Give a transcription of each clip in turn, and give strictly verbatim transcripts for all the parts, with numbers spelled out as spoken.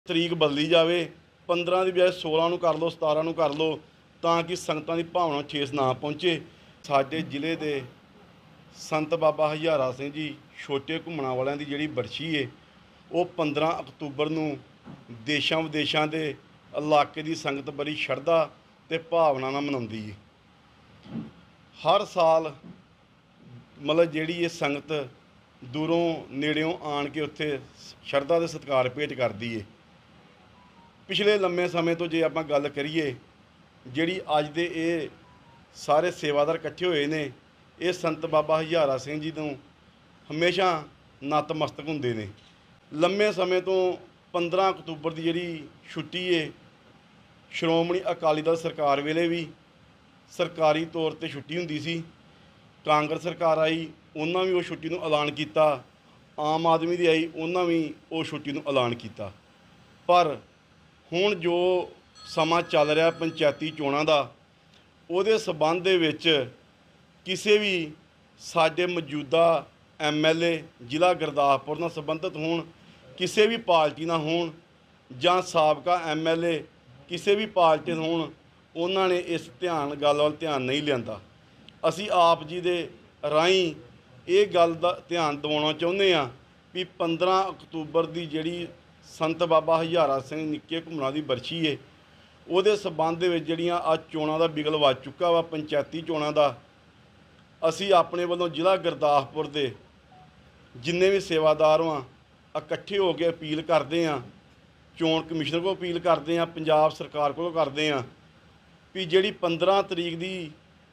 ਤਰੀਕ ਬਦਲੀ ਜਾਵੇ, ਪੰਦਰਾਂ ਦੀ ਬਜਾਏ सोलह ਨੂੰ ਕਰ ਲਓ, सतारह ਨੂੰ ਕਰ ਲਓ, ਤਾਂ ਕਿ ਸੰਗਤਾਂ ਦੀ ਭਾਵਨਾ ਠੇਸ ਨਾ ਪਹੁੰਚੇ। ਸਾਡੇ ਜ਼ਿਲ੍ਹੇ ਦੇ ਸੰਤ ਬਾਬਾ ਹਜ਼ਾਰਾ ਸਿੰਘ ਜੀ ਛੋਟੇ ਘੁੰਮਣਾ ਵਾਲਿਆਂ ਦੀ ਜਿਹੜੀ ਬਰਸ਼ੀ ਹੈ ਉਹ पंद्रह ਅਕਤੂਬਰ ਨੂੰ ਦੇਸ਼ਾਂ ਵਿਦੇਸ਼ਾਂ ਦੇ ਇਲਾਕੇ ਦੀ ਸੰਗਤ ਬੜੀ ਸ਼ਰਧਾ ਤੇ ਭਾਵਨਾ ਨਾਲ ਮਨਾਉਂਦੀ ਹੈ। ਹਰ ਸਾਲ ਮਤਲਬ ਜਿਹੜੀ ਇਹ ਸੰਗਤ ਦੂਰੋਂ ਨੇੜਿਓਂ ਆਣ ਕੇ ਉੱਥੇ ਸ਼ਰਧਾ ਦੇ ਸਤਿਕਾਰ ਭੇਟ ਕਰਦੀ ਹੈ। ਪਿਛਲੇ ਲੰਮੇ ਸਮੇਂ ਤੋਂ ਜੇ ਆਪਾਂ ਗੱਲ ਕਰੀਏ, ਜਿਹੜੀ ਅੱਜ ਦੇ ਇਹ ਸਾਰੇ ਸੇਵਾਦਾਰ ਇਕੱਠੇ ਹੋਏ ਨੇ, ਇਹ ਸੰਤ ਬਾਬਾ ਹਜ਼ਾਰਾ ਸਿੰਘ ਜੀ ਤੋਂ ਹਮੇਸ਼ਾ ਨਤਮਸਤਕ ਹੁੰਦੇ ਨੇ। ਲੰਮੇ ਸਮੇਂ ਤੋਂ पंद्रह ਅਕਤੂਬਰ ਦੀ ਜਿਹੜੀ ਛੁੱਟੀ ਹੈ, ਸ਼੍ਰੋਮਣੀ ਅਕਾਲੀ ਦਲ ਸਰਕਾਰ ਵੇਲੇ ਵੀ ਸਰਕਾਰੀ ਤੌਰ ਤੇ ਛੁੱਟੀ ਹੁੰਦੀ ਸੀ। ਕਾਂਗਰਸ ਸਰਕਾਰ ਆਈ, ਉਹਨਾਂ ਵੀ ਉਹ ਛੁੱਟੀ ਨੂੰ ਐਲਾਨ ਕੀਤਾ। ਆਮ ਆਦਮੀ ਦੀ ਆਈ, ਉਹਨਾਂ ਵੀ ਉਹ ਛੁੱਟੀ ਨੂੰ ਐਲਾਨ ਕੀਤਾ। ਪਰ ਹੁਣ ਜੋ ਸਮਾਂ ਚੱਲ ਰਿਹਾ ਪੰਚਾਇਤੀ ਚੋਣਾਂ ਦਾ, ਉਹਦੇ ਸਬੰਧ ਦੇ ਵਿੱਚ ਕਿਸੇ ਵੀ ਸਾਡੇ ਮੌਜੂਦਾ ਐਮ ਐਲ ਏ ਜ਼ਿਲ੍ਹਾ ਗੁਰਦਾਸਪੁਰ ਨਾਲ ਸੰਬੰਧਿਤ ਹੋਣ, ਕਿਸੇ ਵੀ ਪਾਰਟੀ ਨਾਲ ਹੋਣ, ਜਾਂ ਸਾਬਕਾ ਐਮ ਐਲ ਏ ਕਿਸੇ ਵੀ ਪਾਰਟੀ ਨਾਲ ਹੋਣ, ਉਹਨਾਂ ਨੇ ਇਸ ਧਿਆਨ ਗੱਲ ਵੱਲ ਧਿਆਨ ਨਹੀਂ ਲਿਆਂਦਾ। ਅਸੀਂ ਆਪ ਜੀ ਦੇ ਰਾਹੀਂ ਇਹ ਗੱਲ ਦਾ ਧਿਆਨ ਦਿਵਾਉਣਾ ਚਾਹੁੰਦੇ ਹਾਂ ਵੀ पंद्रह ਅਕਤੂਬਰ ਦੀ ਜਿਹੜੀ ਸੰਤ ਬਾਬਾ ਹਜ਼ਾਰਾ ਸਿੰਘ ਨਿੱਕੇ ਘੁੰਮਣਾ ਦੀ ਬਰਸ਼ੀ ਹੈ, ਉਹਦੇ ਸਬੰਧ ਦੇ ਵਿੱਚ ਜਿਹੜੀਆਂ ਅੱਜ ਚੋਣਾਂ ਦਾ ਬਿਗਲ ਵੱਜ ਚੁੱਕਾ ਵਾ, ਪੰਚਾਇਤੀ ਚੋਣਾਂ ਦਾ, ਅਸੀਂ ਆਪਣੇ ਵੱਲੋਂ ਜ਼ਿਲ੍ਹਾ ਗੁਰਦਾਸਪੁਰ ਦੇ ਜਿੰਨੇ ਵੀ ਸੇਵਾਦਾਰ ਵਾਂ ਇਕੱਠੇ ਹੋ ਕੇ ਅਪੀਲ ਕਰਦੇ ਹਾਂ, ਚੋਣ ਕਮਿਸ਼ਨਰ ਕੋਲ ਅਪੀਲ ਕਰਦੇ ਹਾਂ, ਪੰਜਾਬ ਸਰਕਾਰ ਕੋਲ ਕਰਦੇ ਹਾਂ ਵੀ ਜਿਹੜੀ पंद्रह ਤਰੀਕ ਦੀ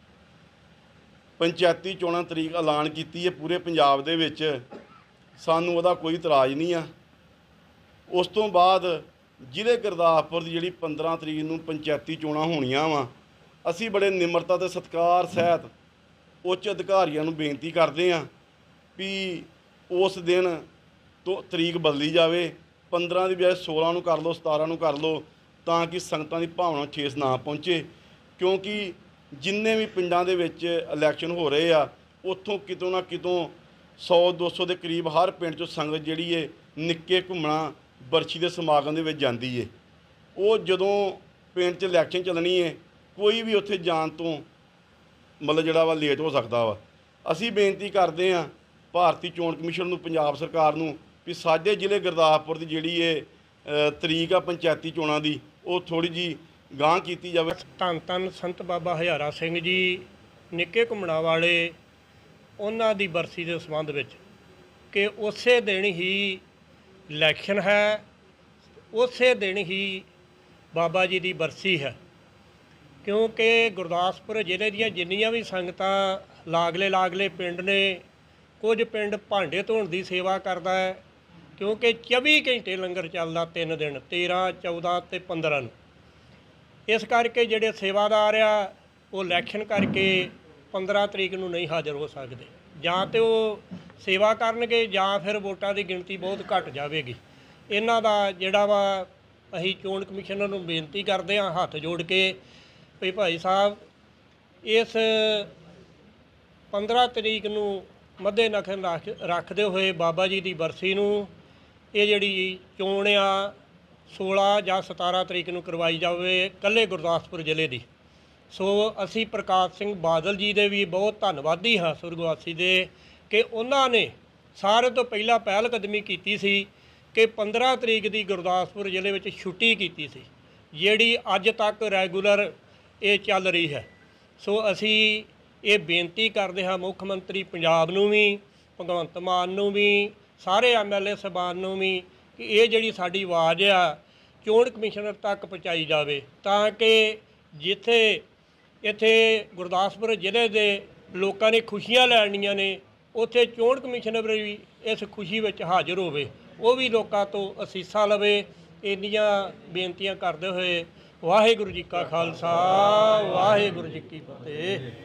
ਪੰਚਾਇਤੀ ਚੋਣਾਂ ਤਰੀਕ ਐਲਾਨ ਕੀਤੀ ਹੈ ਪੂਰੇ ਪੰਜਾਬ ਦੇ ਵਿੱਚ, ਸਾਨੂੰ ਉਹਦਾ ਕੋਈ ਇਤਰਾਜ਼ ਨਹੀਂ ਆ। ਉਸ ਤੋਂ ਬਾਅਦ ਜ਼ਿਲ੍ਹੇ ਗੁਰਦਾਸਪੁਰ ਦੀ ਜਿਹੜੀ पंद्रह ਤਰੀਕ ਨੂੰ ਪੰਚਾਇਤੀ ਚੋਣਾਂ ਹੋਣੀਆਂ ਵਾ, ਅਸੀਂ ਬੜੇ ਨਿਮਰਤਾ ਤੇ ਸਤਿਕਾਰ ਸਹਿਤ ਉੱਚ ਅਧਿਕਾਰੀਆਂ ਨੂੰ ਬੇਨਤੀ ਕਰਦੇ ਹਾਂ ਵੀ ਉਸ ਦਿਨ ਤੋਂ ਤਰੀਕ ਬਦਲੀ ਜਾਵੇ, पंद्रह ਦੀ ਬਜਾਏ सोलह ਨੂੰ ਕਰ ਲਓ, सतारह ਨੂੰ ਕਰ ਲਓ, ਤਾਂ ਕਿ ਸੰਗਤਾਂ ਦੀ ਭਾਵਨਾ ਠੇਸ ਨਾ ਪਹੁੰਚੇ। ਕਿਉਂਕਿ ਜਿੰਨੇ ਵੀ ਪਿੰਡਾਂ ਦੇ ਵਿੱਚ ਇਲੈਕਸ਼ਨ ਹੋ ਰਹੇ ਆ, ਉੱਥੋਂ ਕਿਤੋਂ ਨਾ ਕਿਤੋਂ सौ दो सौ ਦੇ ਕਰੀਬ ਹਰ ਪਿੰਡ 'ਚੋਂ ਸੰਗਤ ਜਿਹੜੀ ਹੈ ਨਿੱਕੇ ਘੁੰਮਣਾ ਬਰਸ਼ੀ ਦੇ ਸਮਾਗਮ ਦੇ ਵਿੱਚ ਜਾਂਦੀ ਹੈ। ਉਹ ਜਦੋਂ ਪਿੰਡ 'ਚ ਇਲੈਕਸ਼ਨ ਚੱਲਣੀ ਹੈ, ਕੋਈ ਵੀ ਉੱਥੇ ਜਾਣ ਤੋਂ ਮਤਲਬ ਜਿਹੜਾ ਵਾ ਲੇਟ ਹੋ ਸਕਦਾ ਵਾ। ਅਸੀਂ ਬੇਨਤੀ ਕਰਦੇ ਹਾਂ ਭਾਰਤੀ ਚੋਣ ਕਮਿਸ਼ਨ ਨੂੰ, ਪੰਜਾਬ ਸਰਕਾਰ ਨੂੰ ਵੀ ਸਾਡੇ ਜ਼ਿਲ੍ਹੇ ਗੁਰਦਾਸਪੁਰ ਦੀ ਜਿਹੜੀ ਇਹ ਤਰੀਕ ਆ ਪੰਚਾਇਤੀ ਚੋਣਾਂ ਦੀ, ਉਹ ਥੋੜ੍ਹੀ ਜਿਹੀ ਗਾਂਹ ਕੀਤੀ ਜਾਵੇ। ਧੰਨ ਧੰਨ ਸੰਤ ਬਾਬਾ ਹਜ਼ਾਰਾ ਸਿੰਘ ਜੀ ਨਿੱਕੇ ਘੁੰਮਣਾ ਵਾਲੇ, ਉਹਨਾਂ ਦੀ ਬਰਸੀ ਦੇ ਸੰਬੰਧ ਵਿੱਚ ਕਿ ਉਸੇ ਦਿਨ ਹੀ ਇਲੈਕਸ਼ਨ ਹੈ, ਉਸੇ ਦਿਨ ਹੀ ਬਾਬਾ ਜੀ ਦੀ ਬਰਸੀ ਹੈ। ਕਿਉਂਕਿ ਗੁਰਦਾਸਪੁਰ ਜ਼ਿਲ੍ਹੇ ਦੀਆਂ ਜਿੰਨੀਆਂ ਵੀ ਸੰਗਤਾਂ ਲਾਗਲੇ ਲਾਗਲੇ ਪਿੰਡ ਨੇ, ਕੁਝ ਪਿੰਡ ਭਾਂਡੇ ਧੋਣ ਦੀ ਸੇਵਾ ਕਰਦਾ ਹੈ, ਕਿਉਂਕਿ चौबीस ਘੰਟੇ ਲੰਗਰ ਚੱਲਦਾ ਤਿੰਨ ਦਿਨ, तेरह चौदह ਤੇ पंद्रह ਨੂੰ। ਇਸ ਕਰਕੇ ਜਿਹੜੇ ਸੇਵਾਦਾਰ ਆ ਉਹ ਇਲੈਕਸ਼ਨ ਕਰਕੇ पंद्रह ਤਰੀਕ ਨੂੰ ਨਹੀਂ ਹਾਜ਼ਰ ਹੋ ਸਕਦੇ, ਜਾਂ ਤੇ ਉਹ ਸੇਵਾ ਕਰਨਗੇ ਜਾਂ ਫਿਰ ਵੋਟਾਂ ਦੀ ਗਿਣਤੀ ਬਹੁਤ ਘਟ ਜਾਵੇਗੀ। ਇਹਨਾਂ ਦਾ ਜਿਹੜਾ ਵਾ ਅਸੀਂ ਚੋਣ ਕਮਿਸ਼ਨਰ ਨੂੰ ਬੇਨਤੀ ਕਰਦੇ ਹਾਂ ਹੱਥ ਜੋੜ ਕੇ ਵੀ ਭਾਈ ਸਾਹਿਬ ਇਸ पंद्रह ਤਰੀਕ ਨੂੰ ਮੱਦੇ ਨਜ਼ਰ ਰੱਖ ਰੱਖਦੇ ਹੋਏ ਬਾਬਾ ਜੀ ਦੀ ਬਰਸੀ ਨੂੰ ਇਹ ਜਿਹੜੀ ਚੋਣ ਆ सोलह ਜਾਂ सतारह ਤਰੀਕ ਨੂੰ ਕਰਵਾਈ ਜਾਵੇ ਇਕੱਲੇ ਗੁਰਦਾਸਪੁਰ ਜ਼ਿਲ੍ਹੇ ਦੀ। ਸੋ ਅਸੀਂ ਪ੍ਰਕਾਸ਼ ਸਿੰਘ ਬਾਦਲ ਜੀ ਦੇ ਵੀ ਬਹੁਤ ਧੰਨਵਾਦੀ ਹਾਂ, ਸੁਰਗਵਾਸੀ ਦੇ, ਕਿ ਉਹਨਾਂ ਨੇ ਸਾਰੇ ਤੋਂ ਪਹਿਲਾਂ ਪਹਿਲ ਕਦਮੀ ਕੀਤੀ ਸੀ ਕਿ पंद्रह ਤਰੀਕ ਦੀ ਗੁਰਦਾਸਪੁਰ ਜ਼ਿਲ੍ਹੇ ਵਿੱਚ ਛੁੱਟੀ ਕੀਤੀ ਸੀ, ਜਿਹੜੀ ਅੱਜ ਤੱਕ ਰੈਗੂਲਰ ਇਹ ਚੱਲ ਰਹੀ ਹੈ। ਸੋ ਅਸੀਂ ਇਹ ਬੇਨਤੀ ਕਰਦੇ ਹਾਂ ਮੁੱਖ ਮੰਤਰੀ ਪੰਜਾਬ ਨੂੰ ਵੀ, ਭਗਵੰਤ ਮਾਨ ਨੂੰ ਵੀ, ਸਾਰੇ ਐਮ ਐਲ ਏ ਸਾਹਿਬਾਨ ਨੂੰ ਵੀ ਕਿ ਇਹ ਜਿਹੜੀ ਸਾਡੀ ਆਵਾਜ਼ ਆ ਚੋਣ ਕਮਿਸ਼ਨਰ ਤੱਕ ਪਹੁੰਚਾਈ ਜਾਵੇ, ਤਾਂ ਕਿ ਜਿੱਥੇ ਇੱਥੇ ਗੁਰਦਾਸਪੁਰ ਜ਼ਿਲ੍ਹੇ ਦੇ ਲੋਕਾਂ ਨੇ ਖੁਸ਼ੀਆਂ ਲੈਣੀਆਂ ਨੇ, ਉੱਥੇ ਚੋਣ ਕਮਿਸ਼ਨਰ ਵੀ ਇਸ ਖੁਸ਼ੀ ਵਿੱਚ ਹਾਜ਼ਰ ਹੋਵੇ, ਉਹ ਵੀ ਲੋਕਾਂ ਤੋਂ ਅਸੀਸਾਂ ਲਵੇ। ਇੰਨੀਆਂ ਬੇਨਤੀਆਂ ਕਰਦੇ ਹੋਏ ਵਾਹਿਗੁਰੂ ਜੀ ਕਾ ਖਾਲਸਾ, ਵਾਹਿਗੁਰੂ ਜੀ ਕੀ ਫਤਿਹ।